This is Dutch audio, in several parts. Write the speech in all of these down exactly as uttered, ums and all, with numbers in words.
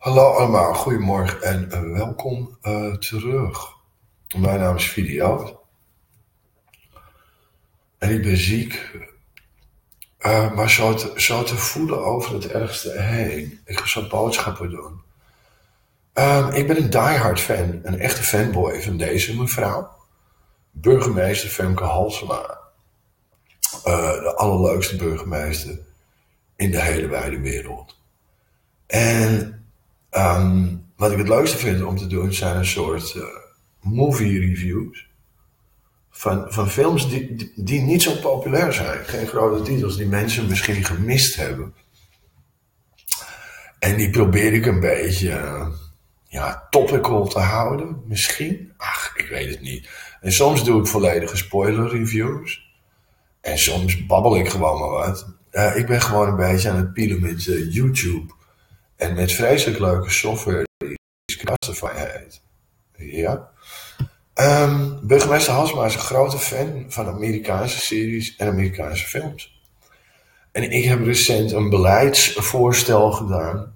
Hallo allemaal, goedemorgen en eh, welkom eh, terug. Mijn naam is Video en ik ben ziek, eh, maar zo te, zo te voelen over het ergste heen. Ik ga zo boodschappen doen. Ehm, ik ben een diehard fan, een echte fanboy van deze mevrouw. Burgemeester Femke Halsema. Eh, de allerleukste burgemeester in de hele wijde wereld. En ehm, wat ik het leukste vind om te doen zijn een soort uh, movie reviews. Van, van films die, die, die niet zo populair zijn. Geen grote titels die mensen misschien gemist hebben. En die probeer ik een beetje uh, ja, topical te houden. Misschien. Ach, ik weet het niet. En soms doe ik volledige spoiler reviews. En soms babbel ik gewoon maar wat. Uh, ik ben gewoon een beetje aan het pielen met uh, YouTube. En met vreselijk leuke software die Castify heet. Ja. Um, burgemeester Halsema is een grote fan van Amerikaanse series en Amerikaanse films. En ik heb recent een beleidsvoorstel gedaan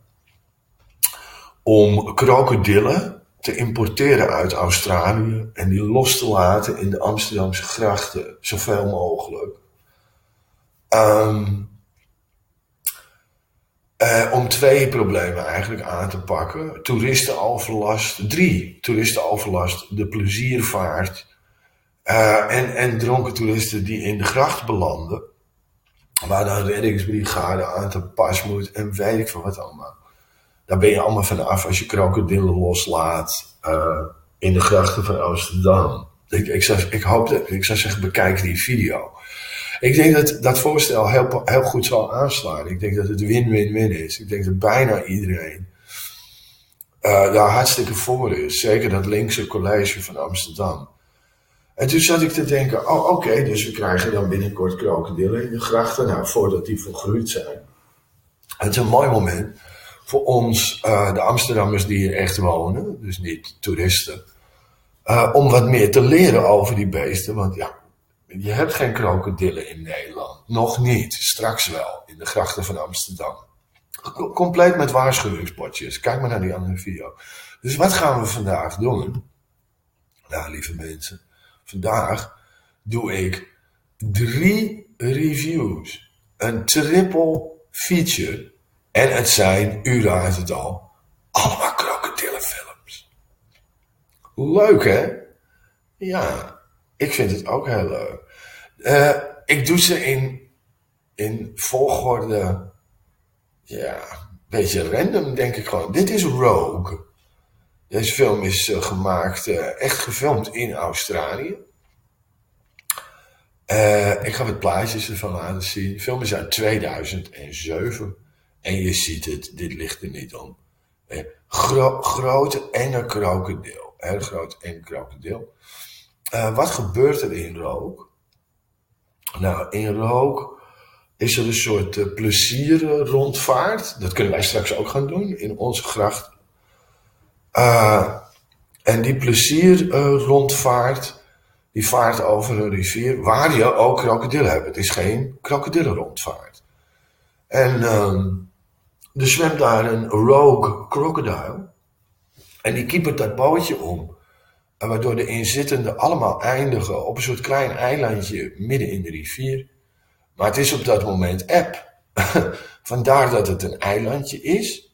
om krokodillen te importeren uit Australië en die los te laten in de Amsterdamse grachten, zoveel mogelijk. Um, uh, om twee problemen eigenlijk aan te pakken. Toeristenoverlast, drie. Toeristenoverlast, de pleziervaart uh, en, en dronken toeristen die in de gracht belanden. Waar dan reddingsbrigade aan te pas moet en weet ik veel wat allemaal. Daar ben je allemaal van af als je krokodillen loslaat uh, in de grachten van Amsterdam. Ik, ik, zou, ik hoop dat, ik zou zeggen, bekijk die video. Ik denk dat dat voorstel heel, heel goed zal aanslaan. Ik denk dat het win-win-win is. Ik denk dat bijna iedereen uh, daar hartstikke voor is. Zeker dat linkse college van Amsterdam. En toen zat ik te denken, oh oké, okay, dus we krijgen dan binnenkort krokodillen in de grachten. Nou, voordat die volgroeid zijn. Het is een mooi moment voor ons, uh, de Amsterdammers die hier echt wonen. Dus niet toeristen. Uh, om wat meer te leren over die beesten. Want ja, je hebt geen krokodillen in Nederland. Nog niet. Straks wel. In de grachten van Amsterdam. Compleet met waarschuwingspotjes. Kijk maar naar die andere video. Dus wat gaan we vandaag doen? Nou, lieve mensen. Vandaag doe ik drie reviews. Een triple feature. En het zijn, u raadt het al, allemaal krokodillenfilms. Leuk, hè? Ja, ik vind het ook heel leuk. Uh, ik doe ze in, in volgorde, ja, een beetje random, denk ik gewoon. Dit is Rogue. Deze film is uh, gemaakt, uh, echt gefilmd in Australië. Uh, ik ga wat plaatjes ervan laten zien. De film is uit tweeduizend zeven. En je ziet het, dit ligt er niet om. Uh, gro- grote enge krokodil. Heel groot enge krokodil. Uh, wat gebeurt er in Rogue? Nou, in Rogue is er een soort uh, plezierrondvaart. Dat kunnen wij straks ook gaan doen in onze gracht. Uh, en die plezierrondvaart, die vaart over een rivier waar je ook krokodillen hebt. Het is geen krokodillenrondvaart. En um, er zwemt daar een rogue crocodile. En die kiepert dat bootje om. Waardoor de inzittenden allemaal eindigen op een soort klein eilandje midden in de rivier. Maar het is op dat moment eb. Vandaar dat het een eilandje is.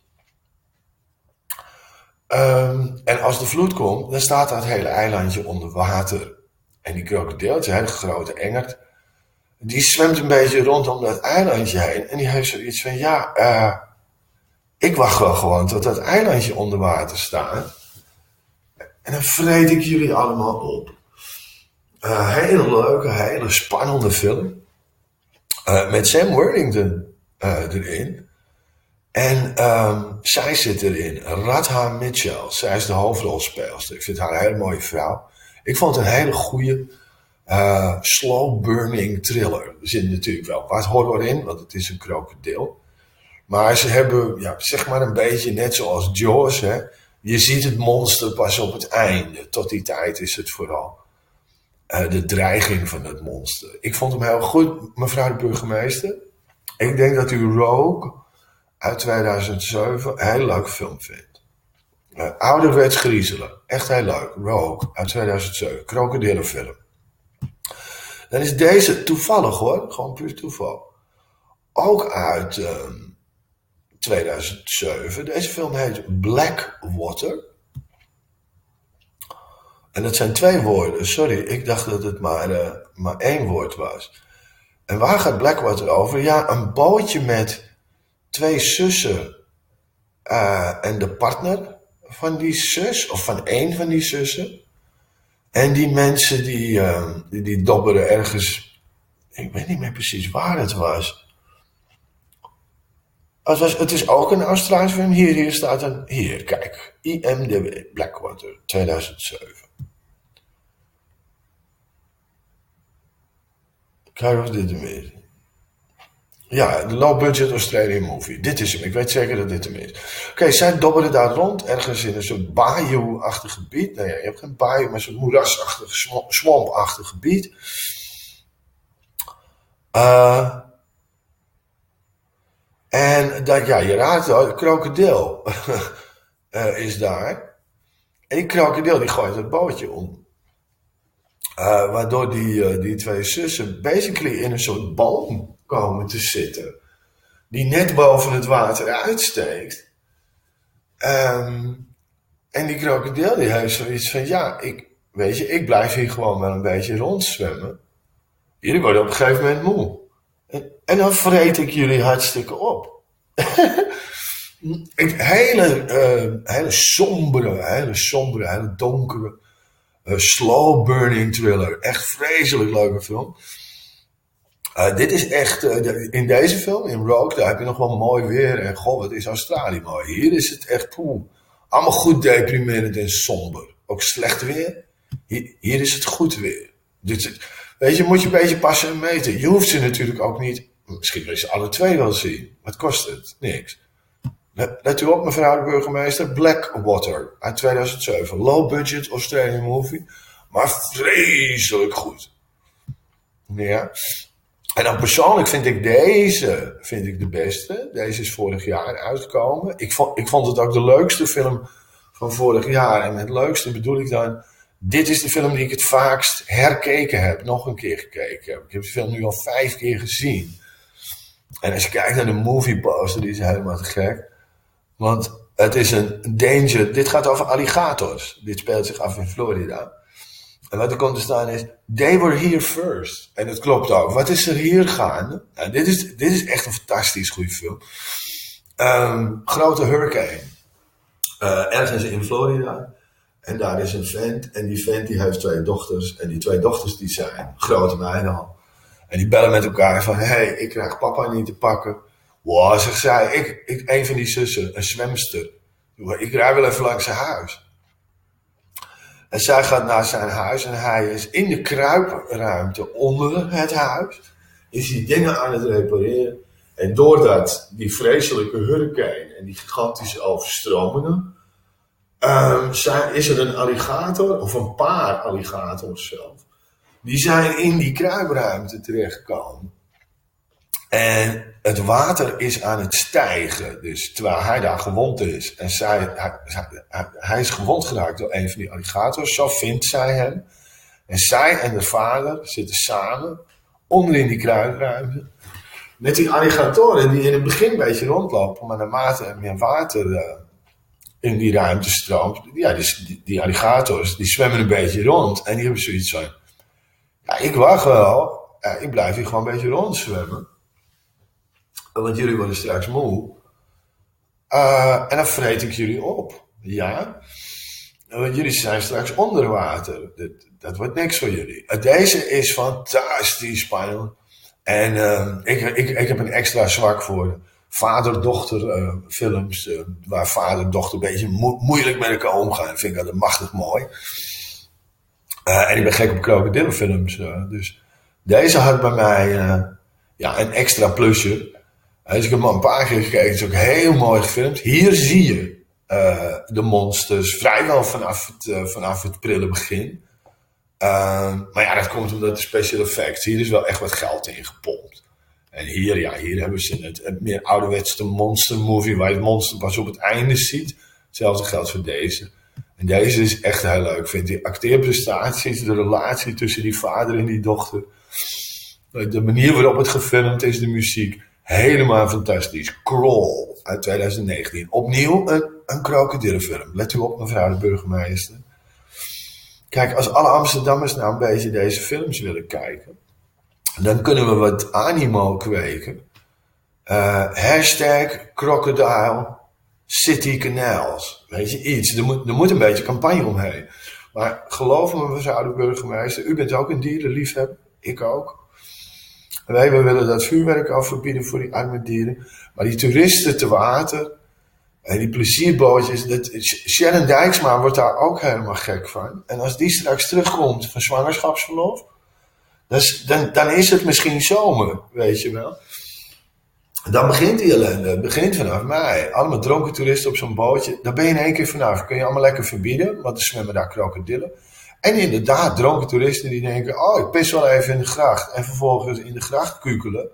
Um, en als de vloed komt, dan staat dat hele eilandje onder water. En die krokodil, het is een hele grote engert, die zwemt een beetje rondom dat eilandje heen. En die heeft zoiets van, ja, uh, ik wacht wel gewoon tot dat eilandje onder water staat. En dan vreet ik jullie allemaal op. Uh, hele leuke, hele spannende film. Uh, met Sam Worthington uh, erin. En um, zij zit erin. Radha Mitchell. Zij is de hoofdrolspeelster. Ik vind haar een hele mooie vrouw. Ik vond het een hele goede uh, slow burning thriller. Er zit natuurlijk wel wat horror in, want het is een krokodil. Maar ze hebben, ja, zeg maar een beetje net zoals Jaws, hè. Je ziet het monster pas op het einde. Tot die tijd is het vooral uh, de dreiging van het monster. Ik vond hem heel goed, mevrouw de burgemeester. Ik denk dat u Rogue uit tweeduizend zeven een heel leuke film vind. Uh, ouderwets griezelen. Echt heel leuk. Rogue uit tweeduizend zeven. Krokodillenfilm. Dan is deze toevallig hoor. Gewoon puur toeval. Ook uit uh, tweeduizend zeven. Deze film heet Blackwater. En dat zijn twee woorden. Sorry, ik dacht dat het maar, uh, maar één woord was. En waar gaat Blackwater over? Ja, een bootje met twee zussen uh, en de partner van die zus, of van één van die zussen. En die mensen die, uh, die, die dobberen ergens, ik weet niet meer precies waar het was. Het, was, het is ook een Australische film. Hier, hier staat een, hier, kijk, I M D B, Blackwater, tweeduizend zeven. Kijk of dit hem is. Ja, de low budget Australian movie. Dit is hem. Ik weet zeker dat dit hem is. Oké, okay, zij dobberen daar rond. Ergens in een soort bayou-achtig gebied. Nou ja, je hebt geen bayou, maar zo'n moerasachtig, swamp-achtig gebied. Uh, en dat, ja, je raadt het, een krokodil uh, is daar. En die krokodil die gooit het bootje om. Uh, waardoor die, uh, die twee zussen basically in een soort boom komen te zitten. Die net boven het water uitsteekt. Um, en die krokodil die heeft zoiets van, ja, ik, weet je, ik blijf hier gewoon wel een beetje rondzwemmen. Jullie worden op een gegeven moment moe. En, en dan vreet ik jullie hartstikke op. Een hele, uh, hele sombere, hele sombere, hele donkere, uh, slow burning thriller. Echt vreselijk leuke film. Uh, dit is echt, uh, in deze film, in Rogue, daar heb je nog wel mooi weer. En goh, wat is Australië mooi. Hier is het echt, poeh, allemaal goed deprimerend en somber. Ook slecht weer. Hier, hier is het goed weer. Dus, weet je, moet je een beetje passen en meten. Je hoeft ze natuurlijk ook niet, misschien wil je ze alle twee wel zien. Wat kost het? Niks. Let, let u op, mevrouw de burgemeester. Blackwater uit tweeduizend zeven. Low budget Australian movie. Maar vreselijk goed. Ja. En dan persoonlijk vind ik deze vind ik de beste. Deze is vorig jaar uitgekomen. Ik vond, ik vond het ook de leukste film van vorig jaar. En met leukste bedoel ik dan, dit is de film die ik het vaakst herkeken heb. Nog een keer gekeken heb. Ik heb de film nu al vijf keer gezien. En als je kijkt naar de movie poster, die is helemaal te gek. Want het is een danger. Dit gaat over alligators. Dit speelt zich af in Florida. En wat er komt te staan is, they were here first. En dat klopt ook. Wat is er hier gaande? Nou, dit, is, dit is echt een fantastisch goede film. Um, grote hurricane. Uh, ergens in Florida. En daar is een vent. En die vent die heeft twee dochters. En die twee dochters die zijn grote meiden al. En die bellen met elkaar van, hé, hey, ik krijg papa niet te pakken. Wow, zegt zij, ik, ik, een van die zussen, een zwemster. Ik rij wel even langs zijn huis. En zij gaat naar zijn huis en hij is in de kruipruimte onder het huis. Is hij dingen aan het repareren. En doordat die vreselijke hurricane en die gigantische overstromingen. Um, zijn, is er een alligator, of een paar alligators zelf. Die zijn in die kruipruimte terechtgekomen. En het water is aan het stijgen. Dus terwijl hij daar gewond is. En zij, hij, hij, hij is gewond geraakt door een van die alligators. Zo vindt zij hem. En zij en de vader zitten samen onder in die kruipruimte. Met die alligatoren die in het begin een beetje rondlopen. Maar naarmate er meer water uh, in die ruimte stroomt. Ja, die, die, die alligators die zwemmen een beetje rond. En die hebben zoiets van, ja, ik wacht wel. Ja, ik blijf hier gewoon een beetje rondzwemmen. Want jullie worden straks moe. Uh, en dan vreet ik jullie op. Ja. Want jullie zijn straks onder water. Dat, dat wordt niks voor jullie. Deze is fantastisch spannend. En uh, ik, ik, ik heb een extra zwak voor vader-dochter uh, films. Uh, waar vader en dochter een beetje mo- moeilijk met elkaar omgaan. Dat vind ik altijd machtig mooi. Uh, en ik ben gek op krokodillenfilms. Uh, dus deze had bij mij uh, ja, een extra plusje. Dus ik heb hem al een paar keer gekeken. Het is ook heel mooi gefilmd. Hier zie je uh, de monsters vrijwel vanaf het, uh, vanaf het prille begin. Uh, maar ja, dat komt omdat de special effects. Hier is wel echt wat geld in gepompt. En hier, ja, hier hebben ze het, het meer ouderwetse monster movie, waar je het monster pas op het einde ziet. Hetzelfde geldt voor deze. En deze is echt heel leuk, vind ik. De acteerprestaties, de relatie tussen die vader en die dochter. De manier waarop het gefilmd is, de muziek. Helemaal fantastisch. Crawl uit twintig negentien. Opnieuw een, een krokodillenfilm. Let u op, mevrouw de burgemeester. Kijk, als alle Amsterdammers nou een beetje deze films willen kijken, dan kunnen we wat animo kweken. Uh, hashtag Crocodile City Canals. Weet je, iets. Er moet, er moet een beetje campagne omheen. Maar geloof me, mevrouw de burgemeester, u bent ook een dierenliefhebber. Ik ook. Wij we willen dat vuurwerk al verbieden voor die arme dieren. Maar die toeristen te water en die plezierbootjes, dat, Sharon Dijksma wordt daar ook helemaal gek van. En als die straks terugkomt van zwangerschapsverlof, dan, dan, dan is het misschien zomer, weet je wel. Dan begint die ellende. Het begint vanaf mei. Allemaal dronken toeristen op zo'n bootje. Daar ben je in één keer vanaf. Kun je allemaal lekker verbieden, want er zwemmen daar krokodillen. En inderdaad, dronken toeristen die denken, oh, ik pis wel even in de gracht. En vervolgens in de gracht kukelen.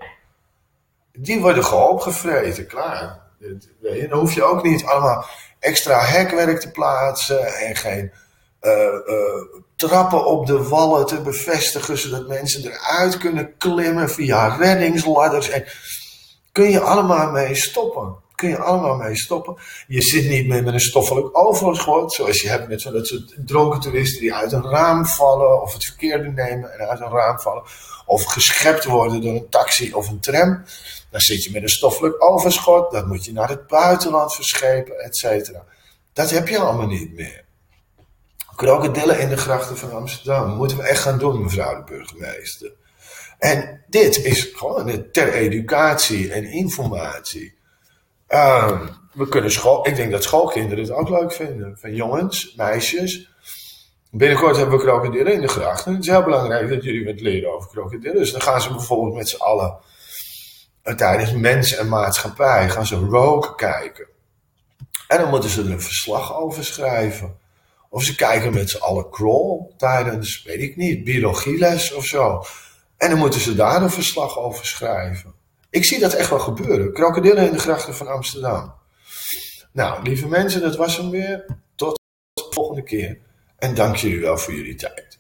Die worden gewoon opgevreten, klaar. Dan hoef je ook niet allemaal extra hekwerk te plaatsen. En geen uh, uh, trappen op de wallen te bevestigen, zodat mensen eruit kunnen klimmen via reddingsladders. En kun je allemaal mee stoppen. Kun je allemaal mee stoppen. Je zit niet meer met een stoffelijk overschot, zoals je hebt met zo'n dat soort dronken toeristen die uit een raam vallen, of het verkeerde nemen en uit een raam vallen, of geschept worden door een taxi of een tram. Dan zit je met een stoffelijk overschot, dat moet je naar het buitenland verschepen, et cetera. Dat heb je allemaal niet meer. Krokodillen in de grachten van Amsterdam, moeten we echt gaan doen, mevrouw de burgemeester. En dit is gewoon ter educatie en informatie. Uh, we kunnen school, ik denk dat schoolkinderen het ook leuk vinden. Van jongens, meisjes. Binnenkort hebben we krokodillen in de grachten. Het is heel belangrijk dat jullie wat leren over krokodillen. Dus dan gaan ze bijvoorbeeld met z'n allen uh, tijdens Mens en Maatschappij gaan ze Rogue kijken. En dan moeten ze er een verslag over schrijven. Of ze kijken met z'n allen Crawl tijdens, weet ik niet, biologieles of zo. En dan moeten ze daar een verslag over schrijven. Ik zie dat echt wel gebeuren. Krokodillen in de grachten van Amsterdam. Nou, lieve mensen, dat was hem weer. Tot de volgende keer. En dank jullie wel voor jullie tijd.